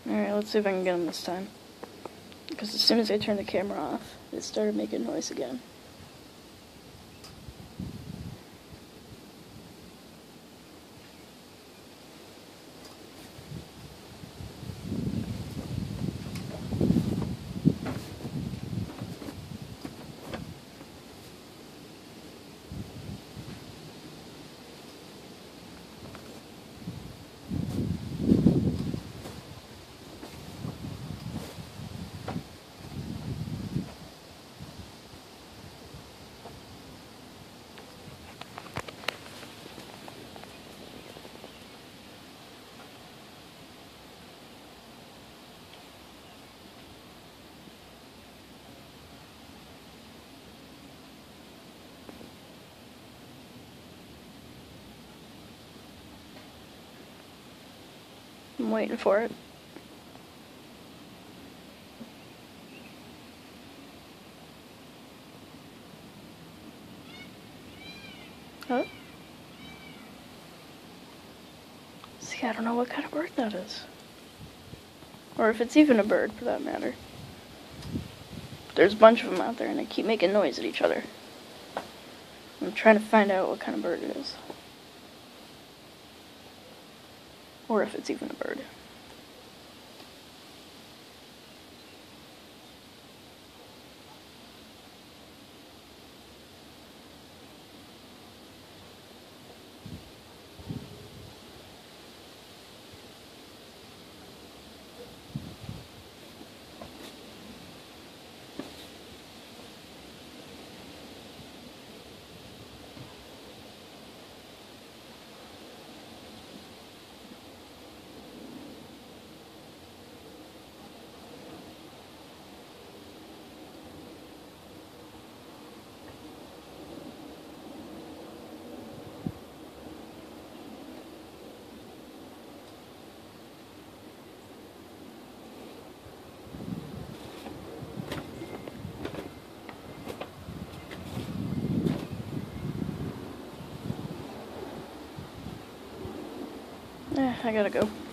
Alright, let's see if I can get him this time. Because as soon as I turned the camera off, it started making noise again. I'm waiting for it. Oh. See, I don't know what kind of bird that is. Or if it's even a bird, for that matter. There's a bunch of them out there, and they keep making noise at each other. I'm trying to find out what kind of bird it is. Or if it's even a bird. I gotta go.